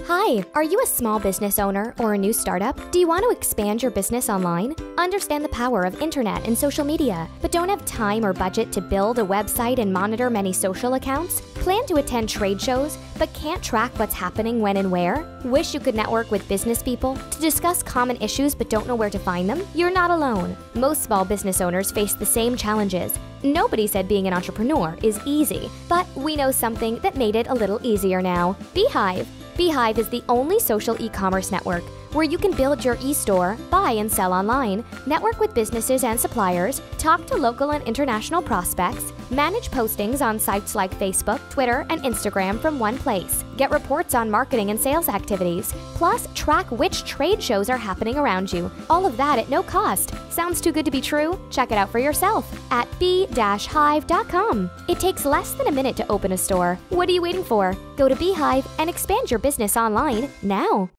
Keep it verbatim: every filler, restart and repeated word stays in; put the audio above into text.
Hi, are you a small business owner or a new startup? Do you want to expand your business online? Understand the power of internet and social media, but don't have time or budget to build a website and monitor many social accounts? Plan to attend trade shows, but can't track what's happening when and where? Wish you could network with business people to discuss common issues but don't know where to find them? You're not alone. Most small business owners face the same challenges. Nobody said being an entrepreneur is easy, but we know something that made it a little easier now. B-HIVE. B-HIVE is the only social e-commerce network where you can build your e-store, buy and sell online, network with businesses and suppliers, talk to local and international prospects, manage postings on sites like Facebook, Twitter, and Instagram from one place, get reports on marketing and sales activities, plus track which trade shows are happening around you. All of that at no cost. Sounds too good to be true? Check it out for yourself at b dash hive dot com. It takes less than a minute to open a store. What are you waiting for? Go to B-HIVE and expand your business online now.